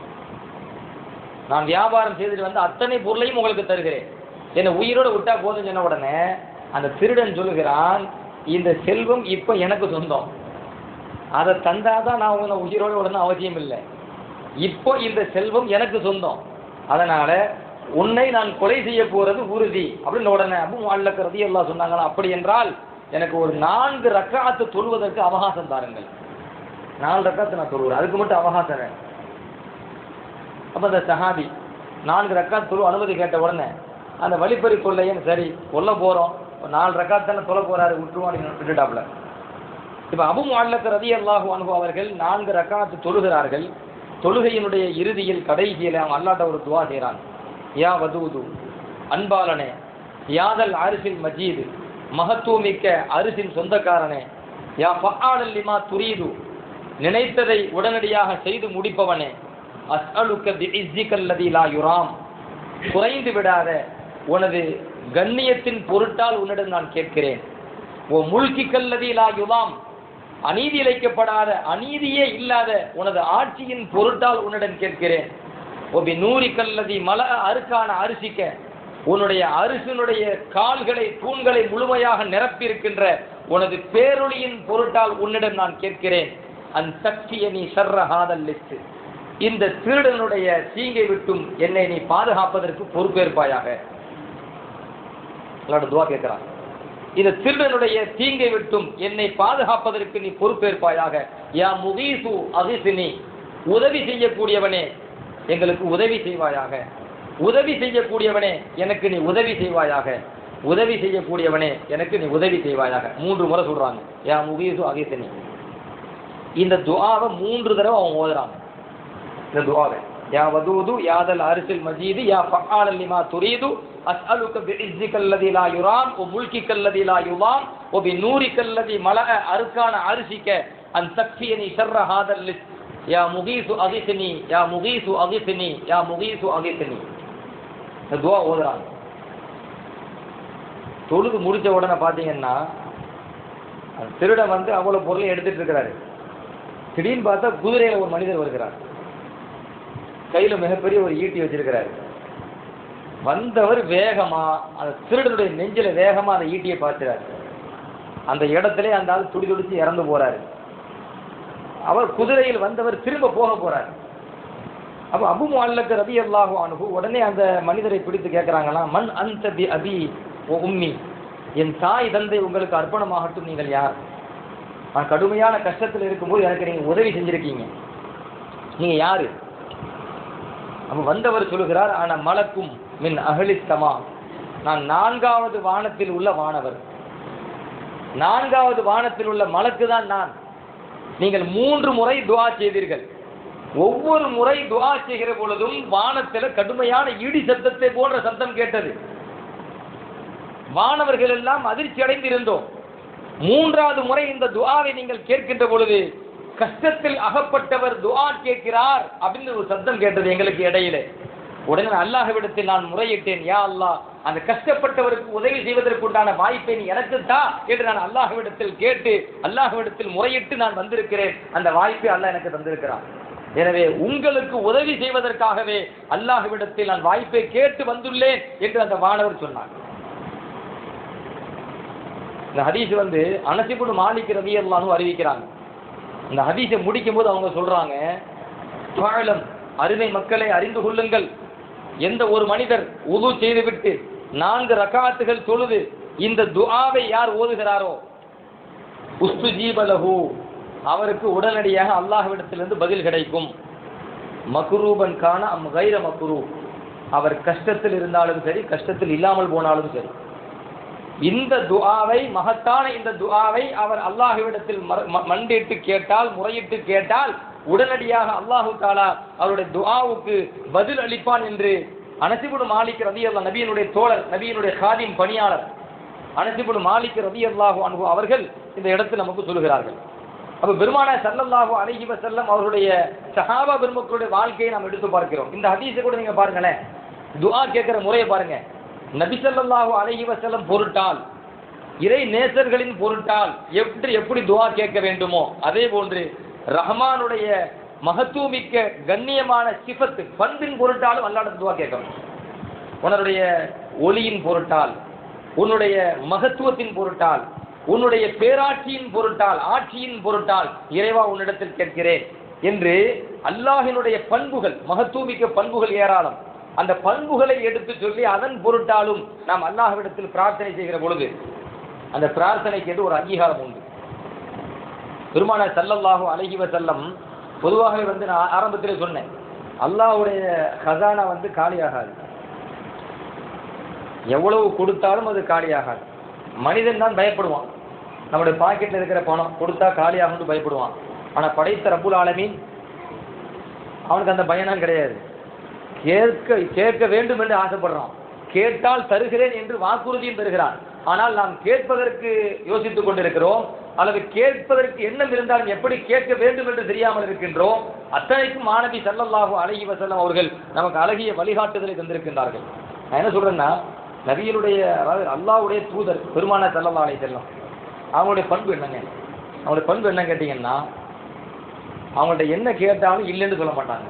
Speaker 1: நான் வியாபாரம் செய்துட்டு வந்து அத்தனை பொருளையும் உங்களுக்கு தருகிறேன், என்னை உயிரோட விட்டா போதும் சொன்ன உடனே அந்த திருடன் சொல்லுகிறான், இந்த செல்வம் இப்போ எனக்கு சொந்தம், அதை தந்தாதான் நான் உன்னை உயிரோட விடணும் அவசியம் இல்லை, இப்போ இந்த செல்வம் எனக்கு சொந்தம், அதனால உன்னை நான் கொலை செய்ய போறது உறுதி அப்படின்னு உடனே அபு முஅல்லக் ரலியல்லாஹு சொன்னாங்களா, அப்படி என்றால் எனக்கு ஒரு 4 ரக்காத்து தொழுவதற்கு அவகாசம் தாருங்கள், 4 ரக்காத்து நான் தொழுகிறேன், அதுக்கு மட்டும் அவகாசம் வேணும். அப்போ அந்த சஹாபி 4 ரக்காத்து தொழு அனுமதி கேட்ட உடனே அந்த வழிப்பறி கொள்ளையன், சரி கொல்ல போகிறோம், 4 ரக்காத்து தானே தொழ போகிறாரு, விட்டுருவான்னு விட்டுட்டாப்ல. இப்போ அபு முஅல்லக் ரலியல்லாஹு அன்ஹு அவர்கள் 4 ரக்காத்து தொழுகிறார்கள். தொழுகையினுடைய இறுதியில் கடைசியில் அவன் அல்லாட்ட ஒரு துவா செய்கிறான், யா வதூது அன்பாலனே, யாதல் அரிசில் மஜீது மகத்துவமிக்க அரிசின் சொந்தக்காரனே, யா ஃபஆலல் லிமா துரீது நினைத்ததை உடனடியாக செய்து முடிப்பவனே, அஸ்அலுக பிஇஸ்ஸிகல்லதி லா யுராம் குறைந்து விடாத உனது கண்ணியத்தின் பொருட்டால் உன்னிடம் நான் கேட்கிறேன், ஓ முல்கிக்கல்லதி லா யுலாம் அநீதி இழைக்கப்படாத அநீதியே இல்லாத உனது ஆட்சியின் பொருட்டால் உன்னிடம் கேட்கிறேன், ஓ பி நூரிக்கல்லதி மல அருக்கான அரிசிக்க உன்னுடைய அரிசினுடைய கால்களை தூண்களை முழுமையாக நிரப்பியிருக்கின்ற உனது பேரொளியின் பொருட்டால் உன்னிடம் நான் கேட்கிறேன், அன் தக்ஃபியனி ஷர்ர ஹாதல் லிஸ்ட் இந்த திருடனுடைய தீங்கை விட்டும் என்னை நீ பாதுகாப்பதற்கு பொறுப்பேற்பாயாக. துவா கேட்கிறான், இந்த திருடனுடைய தீங்கை விட்டும் என்னை பாதுகாப்பதற்கு நீ பொறுப்பேற்பாயாக. யா முகீசு அகிசினி உதவி செய்யக்கூடியவனே எங்களுக்கு உதவி செய்வாயாக, உதவி செய்யக்கூடியவனே எனக்கு நீ உதவி செய்வாயாக, உதவி செய்யக்கூடியவனே எனக்கு நீ உதவி செய்வாயாக. 3 முறை சொல்றாங்க யா முகீசு அகிசினி. இந்த துஆவை 3 தடவை அவங்க ஓதுறாங்க. இந்த துஆவை யா வதூது யாதல் அரிசில் மஜீது யா ஃபஆலல் லிமா துரீது அஸ்அலுக பிஇஸ்ஸிகல்லதி லா யுராம் வ முல்கிக்கல்லதி லா யுலாம் வ பிநூரிக்கல்லதி மலஅ அர்கான அர்ஷிக அன் தக்ஃபியனி ஷர்ர ஹாதல் லிஸ் யா முகீசு அகிஸ்னி யா முகீசு அகிஸ்னி யா முகீசு அகிஸ்னி. இந்த துஆ ஓதுறாங்க. தொழுது முடிச்ச உடனே பார்த்தீங்கன்னா திருடன் வந்து அவ்வளவு பொருளை எடுத்துட்டு இருக்கிறாரு. திடீர்னு பார்த்தா குதிரையில ஒரு மனிதர் வருகிறார், கையில மிகப்பெரிய ஒரு ஈட்டி வச்சிருக்கிறாரு. வந்தவர் வேகமா அந்த திருடனுடைய நெஞ்சில வேகமா அந்த ஈட்டியை பார்க்கிறார். அந்த இடத்துல அந்த ஆள் துடி துடிச்சு இறந்து போறாரு. அவர் குதிரையில் வந்தவர் திரும்ப போக போறார். அப்ப அபு முஅல்லக் ரலியல்லாஹு அன்ஹு உடனே அந்த மனிதரை பிடித்து கேட்கிறாங்களாம், மன் அன்த பி அபி வ உம்மி, என் தாய் தந்தை உங்களுக்கு அர்ப்பணமாகட்டும், நீங்கள் யார்? நான் கடுமையான கஷ்டத்தில் இருக்கும்போது எனக்கு நீங்க உதவி செஞ்சிருக்கீங்க, நீங்க யாரு? அப்ப வந்தவர் சொல்லுகிறார், ஆனா மலக்கும் மின் அகலித்தமா, நான் 4வது வானத்தில் உள்ள வானவர், 4வது வானத்தில் உள்ள மலக்கு தான் நான். நீங்கள் 3 முறை துஆ செய்தீர்கள். ஒவ்வொரு முறை துஆ செய்கிற பொழுதும் வானத்தில் கடுமையான இடி சத்தத்தை போன்ற சத்தம் கேட்டது. வானவர்கள் எல்லாம் அதிர்ச்சி அடைந்திருந்தோம். 3வது முறை இந்த துஆவை நீங்கள் கேட்கின்ற பொழுது கஷ்டத்தில் அகப்பட்டவர் துஆ கேட்கிறார் அப்படின்னு ஒரு சத்தம் கேட்டது எங்களுக்கு இடையிலே. உடனே அல்லாஹ்விடத்தில் நான் முறையிட்டேன், யா அல்லாஹ், அந்த கஷ்டப்பட்டவருக்கு உதவி செய்வதற்கு உண்டான வாய்ப்பை நீ எனக்கு தா என்று நான் அல்லாஹ்விடத்தில் கேட்டு அல்லாஹ்விடத்தில் முறையிட்டு நான் வந்திருக்கிறேன். அந்த வாய்ப்பை அல்லாஹ் எனக்கு தந்திருக்கிறான். எனவே உங்களுக்கு உதவி செய்வதற்காகவே அல்லாஹ்விடத்தில் நான் வாய்ப்பை கேட்டு வந்துள்ளேன் என்று அந்த வானவர் சொன்னார். இந்த ஹதீஸ் அனஸ் இப்னு மாலிக் ரலியல்லாஹு அன்ஹு அறிவிக்கிறாங்க. இந்த ஹதீஸை முடிக்கும் போது அவங்க சொல்றாங்க, அருமை மக்களை அறிந்து கொள்ளுங்கள், எந்த ஒரு மனிதர் உது செய்துவிட்டு 4 ரக்காத்துகள் தொழுது இந்த துஆவை யார் ஓதுகிறாரோ உஸ்துஜீப லஹு, அவருக்கு உடனடியாக அல்லாஹ்விடத்திலிருந்து பதில் கிடைக்கும். மக்ரூபன் கான அம் கைர மக்ரூ, அவர் கஷ்டத்தில் இருந்தாலும் சரி கஷ்டத்தில் இல்லாமல் போனாலும் சரி, இந்த துஆவை, மகத்தான இந்த துஆவை அவர் அல்லாஹ்விடத்தில் மண்டிட்டு கேட்டால், முறையிட்டு கேட்டால் உடனடியாக அல்லாஹு தஆலா அவருடைய துஆவுக்கு பதில் அளிப்பான் என்று அனஸ் இப்னு மாலிக் ரலியல்லாஹு, நபியினுடைய தோழர், நபியினுடைய காதிம் பணியாளர் அனஸ் இப்னு மாலிக் ரலியல்லாஹு அன்ஹு அவர்கள் இந்த இடத்தில் நமக்கு சொல்கிறார்கள். அப்ப பெருமானார் ஸல்லல்லாஹு அலைஹி வஸல்லம் அவருடைய சஹாபா பெருமக்களுடைய வாழ்க்கையை நாம் எடுத்து பார்க்கிறோம். இந்த ஹதீஸை கூட நீங்க பாருங்களேன், துஆ கேட்கிற முறையை பாருங்க. நபி ஸல்லல்லாஹு அலைஹி வஸல்லம் பொருட்டால், இறை நேசர்களின் பொருட்டால் எப்படி துஆ கேட்க வேண்டுமோ அதே போன்று ரஹ்மானுடைய மகத்துவமிக்க கண்ணியமான சிஃபத் பண்பின் பொருட்டாலும் அல்லாஹ்விடம் துஆ கேட்கணும். உன்னுடைய ஒளியின் பொருட்டால், உன்னுடைய மகத்துவத்தின் பொருட்டால், உன்னுடைய பேராட்சியின் பொருட்டால், ஆட்சியின் பொருட்டால் இறைவா உன்னிடத்தில் கேட்கிறேன் என்று அல்லாஹ்வினுடைய பண்புகள், மகத்துவமிக்க பண்புகள் ஏராளம். அந்த பண்புகளை எடுத்து சொல்லி அதன் பொருட்டாலும் நாம் அல்லாஹ்விடத்தில் பிரார்த்தனை செய்கிற பொழுது அந்த பிரார்த்தனைக்கு என்று ஒரு அங்கீகாரம் உண்டு. பெருமானார் ஸல்லல்லாஹு அலைஹி வஸல்லம் பொதுவாகவே நான் ஆரம்பத்திலே சொன்னேன், அல்லாஹ்வுடைய கஸானா காலியாகாது. எவ்வளவு கொடுத்தாலும் அது காலியாகாது. மனிதன் தான் பயப்படுவான், நம்முடைய பாக்கெட்டில் இருக்கிற பணம் கொடுத்தா காலியாகும்னு பயப்படுவான். ஆனால் படைத்த ரப்புல் ஆலமீன் அவனுக்கு அந்த பயனாம் கிடையாது. கேட்க வேண்டும் என்று ஆசைப்படுறான், கேட்டால் தருகிறேன் என்று வாக்குறுதியும் தருகிறான். ஆனால் நாம் கேட்பதற்கு யோசித்துக் கொண்டிருக்கிறோம், அல்லது கேட்பதற்கு எண்ணம் இருந்தாலும் எப்படி கேட்க வேண்டும் என்று தெரியாமல் இருக்கின்றோம். அத்தனைக்கும் மாணவி ஸல்லல்லாஹு அலைஹி வஸல்லம் அவர்கள் நமக்கு அழகிய வழிகாட்டுதலை தந்திருக்கின்றார்கள். நான் என்ன சொல்றேன்னா, நபியினுடைய, அதாவது அல்லாஹ்வுடைய தூதர் பெருமானார் ஸல்லல்லாஹு அலைஹி வஸல்லம் அவங்களுடைய பண்பு என்னங்க? அவங்களுடைய பண்பு என்ன கேட்டீங்கன்னா, அவங்கள்ட்ட என்ன கேட்டாலும் இல்லைன்னு சொல்ல மாட்டாங்க,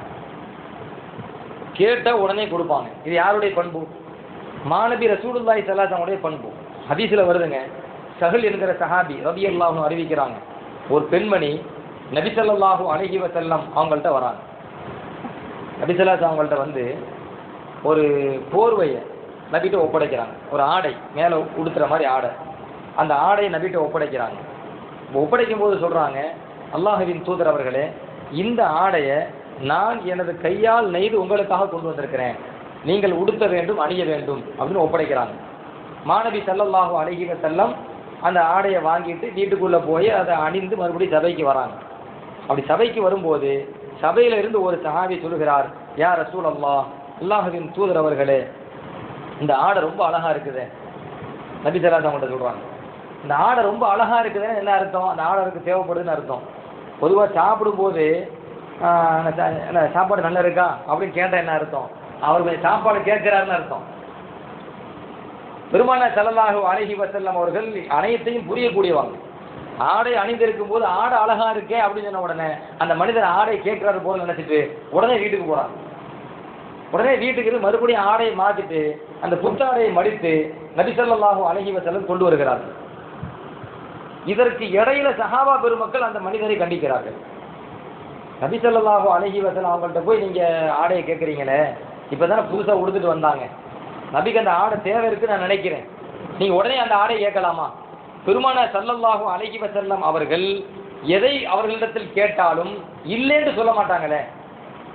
Speaker 1: கேட்ட உடனே கொடுப்பாங்க. இது யாருடைய பண்பு? மாநபி ரசூலுல்லாஹி ஸல்லல்லாஹு அலைஹி வஸல்லம் உடைய பண்பு. ஹதீஸ்ல வருதுங்க, சஹல் என்கிற சஹாபி ரலியல்லாஹு அன்ஹு அறிவிக்கிறாங்க, ஒரு பெண்மணி நபி ஸல்லல்லாஹு அலைஹி வஸல்லம் அவங்கள்ட்ட வராங்க. நபி ஸல்லல்லாஹு அவங்கள்ட்ட ஒரு போர்வையை நபிட்ட ஒப்படைக்கிறாங்க. ஒரு ஆடை, மேலே உடுத்துற மாதிரி ஆடை, அந்த ஆடையை நபிட்ட ஒப்படைக்கிறாங்க. ஒப்படைக்கும் போது சொல்றாங்க, அல்லாஹ்வின் தூதர் அவர்களே, இந்த ஆடையை நான் எனது கையால் நெய்து உங்களுக்காக கொண்டு வந்திருக்கிறேன், நீங்கள் உடுத்த வேண்டும், அணிய வேண்டும் அப்படின்னு ஒப்படைக்கிறாங்க. மாநபி ஸல்லல்லாஹு அலைஹி வஸல்லம் அந்த ஆடையை வாங்கிட்டு வீட்டுக்குள்ளே போய் அதை அணிந்து மறுபடியும் சபைக்கு வராங்க. அப்படி சபைக்கு வரும்போது சபையில இருந்து ஒரு சஹாபி சொல்லுகிறார், யா ரசூல் அல்லாஹ், அல்லாஹ்வின் தூதர் அவர்களே, இந்த ஆடை ரொம்ப அழகா இருக்குது. நபி ஸல்லல்லாஹு அலைஹி வஸல்லம் சொல்றாங்க, இந்த ஆடை ரொம்ப அழகா இருக்குதுன்னு என்ன அர்த்தம்? அந்த ஆடருக்கு தேவைப்படுதுன்னு அர்த்தம். பொதுவாக சாப்பிடும்போது சாப்பாடு நல்லா இருக்கா அப்படின்னு கேட்டால் என்ன அர்த்தம்? அவர் சாப்பாடு கேட்கிறாருன்னு அர்த்தம். பெருமானார் ஸல்லல்லாஹு அலைஹி வஸல்லம் அவர்கள் அனைத்தையும் புரியக்கூடியவாங்க. ஆடை அணிந்திருக்கும் போது ஆடை அழகா இருக்கே அப்படின்னு சொன்ன உடனே அந்த மனிதர் ஆடை கேட்கிறாரு போல நினைச்சிட்டு உடனே வீட்டுக்கு போறாங்க. உடனே வீட்டுக்கு மறுபடியும் ஆடையை மாத்திட்டு அந்த புத்தாடையை மடித்து நபி ஸல்லல்லாஹு அலைஹி வஸல்லம் கொண்டு வருகிறார்கள். இதற்கு இடையில சஹாபா பெருமக்கள் அந்த மனிதரை கண்டிக்கிறார்கள். நபி ஸல்லல்லாஹு அலைஹி வஸல்லம் அவங்கள்ட்ட போய் நீங்க ஆடையை கேட்குறீங்களே, இப்பதானே புதுசாக உடுத்துட்டு வந்தாங்க, நபிக்கு அந்த ஆடை தேவை இருக்குன்னு நான் நினைக்கிறேன், நீங்க உடனே அந்த ஆடையை கேட்கலாமா? பெருமானார் ஸல்லல்லாஹு அலைஹி வஸல்லம் அவர்கள் எதை அவர்களிடத்தில் கேட்டாலும் இல்லைன்னு சொல்ல மாட்டாங்களே.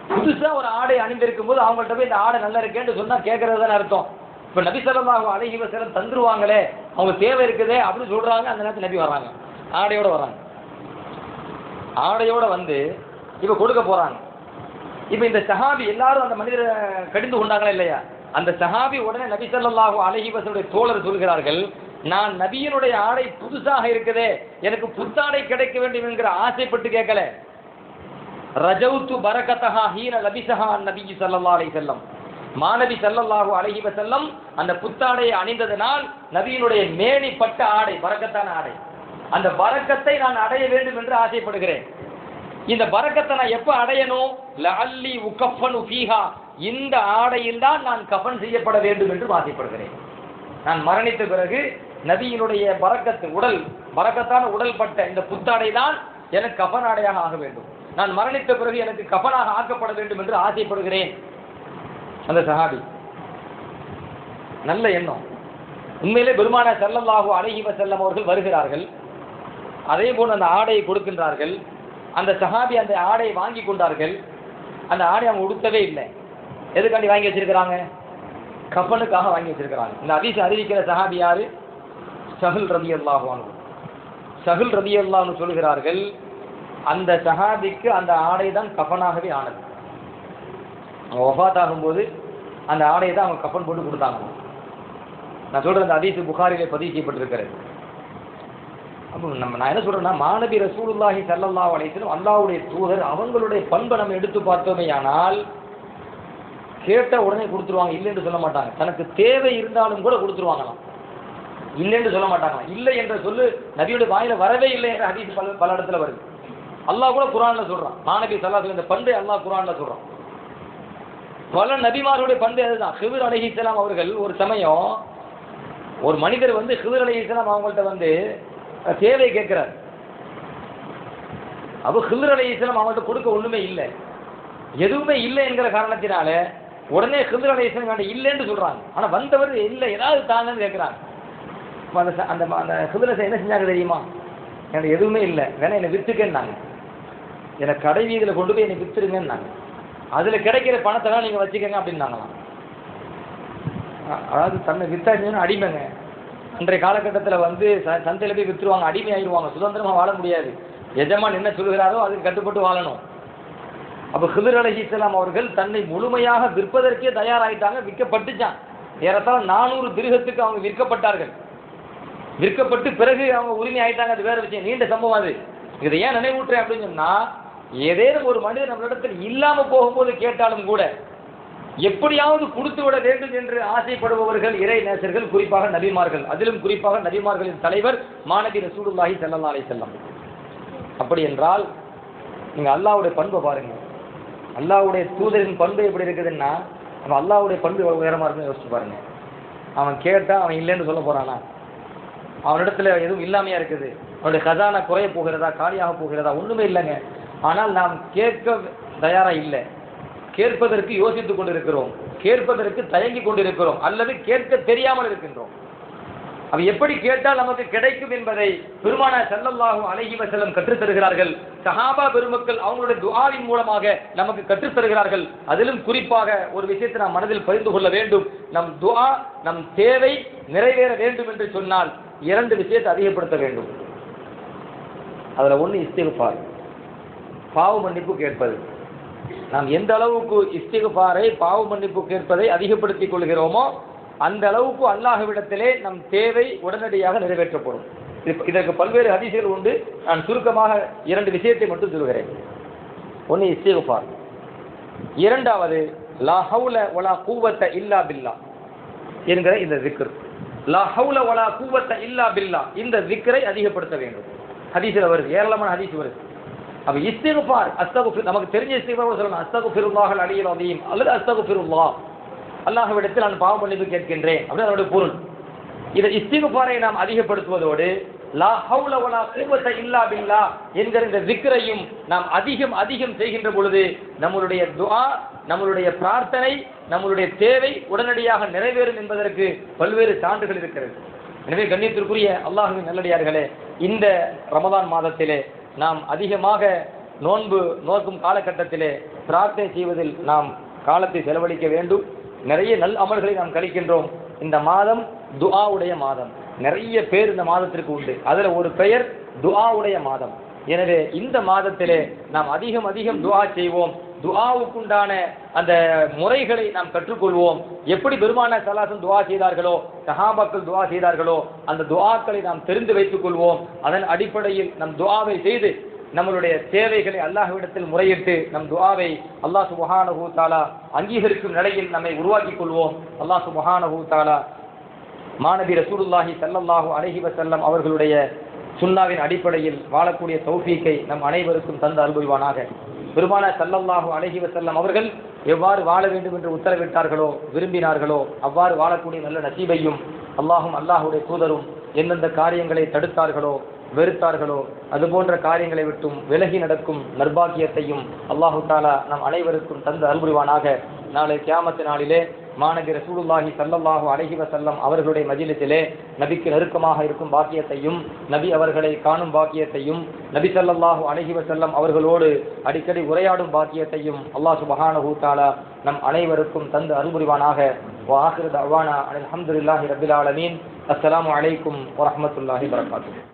Speaker 1: புதுசா ஒரு ஆடை அணிந்திருக்கும் போது அவங்கள்ட்ட போய் இந்த ஆடை நல்லா இருக்கேன்னு சொன்னா கேட்கறது தானே அர்த்தம். இப்ப நபி ஸல்லல்லாஹு அலைஹி வஸல்லம் தந்துருவாங்களே, அவங்க தேவை இருக்குதே அப்படின்னு சொல்றாங்க. அந்த நேரத்தில் நபி வர்றாங்க, ஆடையோட வர்றாங்க. ஆடையோட வந்து இப்ப கொடுக்க போறாங்க. இப்ப இந்த சஹாபி எல்லாரும் அந்த மனிதரை கடிந்து கொண்டாங்களா இல்லையா? அந்த சஹாபி உடனே நபி ஸல்லல்லாஹு அலைஹி வஸல்லம் தோழர் சொல்கிறார்கள், நான் நபியினுடைய ஆடை புதுசாக இருக்குதே, எனக்கு புத்தாடை கிடைக்க வேண்டும் என்கிற ஆசைப்பட்டு கேட்கல. ரஜவுத்து பரக்கத்தஹா ஹீன லபிஸஹா நபி ஸல்லல்லாஹு அலைஹி வஸல்லம். மாநபி ஸல்லல்லாஹு அலைஹி வஸல்லம் அந்த புத்தாடையை அணிந்ததனால் நபியினுடைய மேனி பட்ட ஆடை, பரக்கத்தான ஆடை, அந்த பரக்கத்தை நான் அடைய வேண்டும் என்று ஆசைப்படுகிறேன். இந்த பரக்கத்தை நான் எப்ப அடையணும்? லஅல்லி உகஃபனு ஃபீஹா, இந்த ஆடையில் தான் நான் கஃபன் செய்யப்பட வேண்டும் என்று ஆசைப்படுகிறேன். நான் மரணித்த பிறகு நபியினுடைய பரக்கத்து உடல், பரக்கத்தான உடல் பட்ட இந்த புத்தாடை தான் எனக்கு கஃபன் ஆடையாக ஆக வேண்டும். நான் மரணித்த பிறகு எனக்கு கஃபனாக ஆக்கப்பட வேண்டும் என்று ஆசைப்படுகிறேன். அந்த சஹாபி நல்ல எண்ணம். உண்மையிலே பெருமானார் ஸல்லல்லாஹு அலைஹி வஸல்லம் அவர்கள் வருகிறார்கள், அதே போல் அந்த ஆடையை கொடுக்கின்றார்கள். அந்த சஹாபி அந்த ஆடையை வாங்கி கொண்டார்கள். அந்த ஆடை அவங்க உடுத்தவே இல்லை. எதுக்காண்டி வாங்கி வச்சிருக்கிறாங்க? கஃபனுக்காக வாங்கி வச்சிருக்கிறாங்க. இந்த ஹதீஸ் அறிவிக்கிற சஹாபி யாரு? ஸஹல் ரலியல்லாஹு அன்ஹு. ஸஹல் ரலியல்லாஹு அன்ஹு சொல்கிறார்கள், அந்த சஹாபிக்கு அந்த ஆடை தான் கஃபனாகவே ஆனது. அவங்க வஃபாத் ஆகும்போது அந்த ஆடையை தான் அவங்க கஃபன் போட்டு கொடுத்தாங்க. நான் சொல்ற அந்த ஹதீஸ் புகாரிலே பதிவு செய்யப்பட்டிருக்கிறது. அப்போ நான் என்ன சொல்றேன்னா, மாநபி ரசூலுல்லாஹி ஸல்லல்லாஹு அலைஹி வஸல்லம் அல்லாஹ்வுடைய தூதர், அவங்களுடைய பண்பை நம்ம எடுத்து பார்த்தோமேயானால் கேட்ட உடனே கொடுத்துருவாங்க, இல்லைன்னு சொல்ல மாட்டாங்க. தனக்கு தேவை இருந்தாலும் கூட கொடுத்துருவாங்களாம், இல்லைன்னு சொல்ல மாட்டாங்களாம். இல்லை என்ற சொல்லு நபியுடைய வாயில வரவே இல்லை என்ற ஹதீஸ் பல இடத்துல வருது. அல்லாஹ் கூட குர்ஆன்ல சொல்றான், மாநபி ஸல்லல்லாஹு அலைஹி வஸல்லம் இந்த பண்பை அல்லாஹ் குர்ஆன்ல சொல்றான். பல நபிமார்களுடைய பண்பு அதுதான். ஹிதர் அலைஹிஸ்ஸலாம் அவர்கள் ஒரு சமயம் ஒரு மனிதர் வந்து ஹிதர் அலைஹிஸ்ஸலாம் அவங்கள்ட்ட வந்து தேவை கேட்கிறார். அப்போ ஹிதர் அலைஹிஸ்ஸலாம் அவங்கள்ட்ட கொடுக்க ஒண்ணுமே இல்லை, எதுவுமே இல்லை என்கிற காரணத்தினால உடனே ஹிதர் அலைஹிஸ்ஸலாம் இல்லைன்னு சொல்றாங்க. ஆனா வந்தவர் இல்லை, ஏதாவது தாங்கன்னு கேட்கிறாங்க. அந்த அந்த ஹிதர் என்ன செஞ்சாங்க தெரியுமா? எனக்கு எதுவுமே இல்லை, வேணா என்னை வித்துக்கன்னாங்க. என்னை கடை வீதியில் கொண்டு போய் என்னை வித்துருங்கன்னாங்க. அதுல கிடைக்கிற பணத்தை தான் நீங்க வச்சுக்கங்க அப்படின்னாங்களாம். அதாவது தன்னை வித்தாச்சுன்னு அடிமைங்க. அன்றைய காலகட்டத்தில் வந்து சந்தையில போய் வித்துருவாங்க, அடிமை ஆயிடுவாங்க, சுதந்திரமா வாழ முடியாது. எஜமான் என்ன சொல்கிறாரோ அதுக்கு கட்டுப்பட்டு வாழணும். அப்ப ஹிதர் அலைஹிஸ்ஸலாம் அவர்கள் தன்னை முழுமையாக விற்பதற்கே தயாராயிட்டாங்க. விற்கப்பட்டுச்சான். ஏறத்தாழ 400 திர்ஹத்துக்கு அவங்க விற்கப்பட்டார்கள். விற்கப்பட்டு பிறகு அவங்க உரிமை ஆயிட்டாங்க. அது வேற விஷயம், நீண்ட சம்பவம் அது. இதை ஏன் நினைவூட்டுறேன் அப்படின்னு சொன்னா, ஏதேனும் ஒரு மனிதன் நம்மளிடத்தில் இல்லாம போகும்போது கேட்டாலும் கூட எப்படியாவது கொடுத்து விட வேண்டும் என்று ஆசைப்படுபவர்கள் இறை நேசர்கள், குறிப்பாக நபிமார்கள். அதிலும் குறிப்பாக நபிமார்களின் தலைவர் மாநபி ரசூலுல்லாஹி ஸல்லல்லாஹு அலைஹி வஸல்லம். அப்படி என்றால் நீங்க அல்லாஹ்வுடைய பண்பை பாருங்க. அல்லாஹ்வுடைய தூதரின் பண்பு எப்படி இருக்குதுன்னா, அவன் அல்லாஹ்வுடைய பண்பு எவ்வளவு உயரமா இருக்குன்னு யோசிச்சு பாருங்க. அவன் கேட்டா அவன் இல்லைன்னு சொல்ல போறானா? அவனிடத்துல எதுவும் இல்லாமையா இருக்குது? அவனுடைய கஜானா குறைய போகிறதா, காலியாக போகிறதா? ஒண்ணுமே இல்லைங்க. ஆனால் நாம் கேட்க தயாரா இல்லை, கேட்பதற்கு யோசித்துக் கொண்டிருக்கிறோம், கேட்பதற்கு தயங்கி கொண்டிருக்கிறோம், அல்லது கேட்க தெரியாமல் இருக்கின்றோம். அது எப்படி கேட்டால் நமக்கு கிடைக்கும் என்பதை பெருமானார் ஸல்லல்லாஹு அலைஹி வஸல்லம் கற்றுத் தருகிறார்கள். சஹாபா பெருமக்கள் அவங்களுடைய துஆவின் மூலமாக நமக்கு கற்றுத் தருகிறார்கள். அதிலும் குறிப்பாக ஒரு விஷயத்தை நாம் மனதில் பகிர்ந்து கொள்ள வேண்டும். நம் துஆ, நம் தேவை நிறைவேற வேண்டும் என்று சொன்னால் 2 விஷயத்தை அதிகப்படுத்த வேண்டும். அதுல ஒன்று இஸ்திக்ஃபார், பாவ மன்னிப்பு கேட்பது. நாம் எந்த அளவுக்கு இஸ்திக்ஃபாரை, பாவ மன்னிப்பு கேட்பதை அதிகப்படுத்திக் கொள்கிறோமோ அந்த அளவுக்கு அல்லாஹ்விடத்திலே நம் தேவை உடனடியாக நிறைவேற்றப்படும். இதற்கு பல்வேறு ஹதீஸ்கள் உண்டு. நான் சுருக்கமாக 2 விஷயத்தை மட்டும் சொல்கிறேன். ஒன்று இஸ்திக்ஃபார், இரண்டாவது லா ஹவுல வலா குவத்த இல்லா பில்லாஹ் என்கிற இந்த zikr. லா ஹவுல வலா குவத்த இல்லா பில்லாஹ், இந்த zikரை அதிகப்படுத்த வேண்டும். ஹதீஸ்ல வருது, ஏராளமான ஹதீஸ் வருது. அப்ப இஸ்திக்ஃபார், அஸ்தக்ஃபிர், நமக்கு தெரிஞ்ச இஸ்திக்ஃபார் சொல்லணும். அஸ்தக்ஃபிருல்லாஹல் அலிய்யுல் அதீம் அல்லது அஸ்தக்ஃபிருல்லாஹ், அல்லாஹ்விடத்தில் நான் பாவ மன்னிப்பு கேட்கின்றேன் அப்படின்னு அதோட பொருள். இதை இஸ்திக்ஃபாரை நாம் அதிகப்படுத்துவதோடு லா ஹவுல வலா குவத்த இல்லா பில்லாஹ் என்கிற இந்த zikரையும் நாம் அதிகம் செய்கின்ற பொழுது நம்மளுடைய துஆ, நம்மளுடைய பிரார்த்தனை, நம்மளுடைய தேவை உடனடியாக நிறைவேறும் என்பதற்கு பல்வேறு சான்றுகள் இருக்கிறது. எனவே கண்ணியத்திற்குரிய அல்லாஹ்வின் நல்லடியார்களே, இந்த ரமதான் மாதத்திலே நாம் அதிகமாக நோன்பு நோக்கும் காலகட்டத்திலே பிரார்த்தனை செய்வதில் நாம் காலத்தை செலவழிக்க வேண்டும். நிறைய நல் அமல்களை நாம் கழிக்கின்றோம். இந்த மாதம் துஆவுடைய மாதம். நிறைய பேர் இந்த மாதத்திற்கு உண்டு. அதுல ஒரு பெயர் துஆவுடைய மாதம். எனவே இந்த மாதத்திலே நாம் அதிகம் அதிகம் துஆ செய்வோம். துஆவுக்குண்டான அந்த முறைகளை நாம் கற்றுக்கொள்வோம். எப்படி பெருமானார் ஸல்லல்லாஹு அலைஹி வஸல்லம் துஆ செய்தார்களோ, சஹாபாக்கள் துஆ செய்தார்களோ, அந்த துஆக்களை நாம் தெரிந்து வைத்துக் கொள்வோம். அதன் அடிப்படையில் நம் துஆவை செய்து நம்மளுடைய தேவைகளை அல்லாஹ்விடத்தில் முறையிட்டு நம் துஆவை அல்லாஹ் சுப்ஹானஹு வ தஆலா அங்கீகரிக்கும் நிலையில் நம்மை உருவாக்கிக் கொள்வோம். அல்லாஹ் சுப்ஹானஹு வ தஆலா மாநபி ரசூலுல்லாஹி ஸல்லல்லாஹு அலைஹி வஸல்லம் அவர்களுடைய சுன்னாவின் அடிப்படையில் வாழக்கூடிய தௌஃபீக்கை நம் அனைவருக்கும் தந்து அருள்புரிவானாக. பெருமானார் ஸல்லல்லாஹு அலைஹி வஸல்லம் அவர்கள் எவ்வாறு வாழ வேண்டும் என்று உத்தரவிட்டார்களோ, விரும்பினார்களோ, அவ்வாறு வாழக்கூடிய நல்ல நசீபையும் அல்லாஹும் அல்லாஹுடைய தூதரும் எந்தெந்த காரியங்களை தடுத்தார்களோ, வெறுத்தார்களோ, அதுபோன்ற காரியங்களை விட்டும் விலகி நடக்கும் நர்பாக்கியத்தையும் அல்லாஹு தஆலா நம் அனைவருக்கும் தந்து அருள்புரிவானாக. நாளை கியாமத் நாளிலே மாநபி ரசூலுல்லாஹி ஸல்லல்லாஹு அலைஹி வஸல்லம் அவர்களுடைய மஜ்லிஸிலே நபிக்கு நெருக்கமாக இருக்கும் பாக்கியத்தையும், நபி அவர்களை காணும் பாக்கியத்தையும், நபி ஸல்லல்லாஹு அலைஹி வஸல்லம் அவர்களோடு அடிக்கடி உரையாடும் பாக்கியத்தையும் அல்லாஹ் சுப்ஹானஹு வ தஆலா நம் அனைவருக்கும் தந்து அருள்புரிவானாக. வ ஆகிரு தஅவானா அல்ஹம்துலில்லாஹி ரப்பில் ஆலமீன். அஸ்ஸலாமு அலைக்கும் வ ரஹ்மத்துல்லாஹி வ பரகாத்துஹு.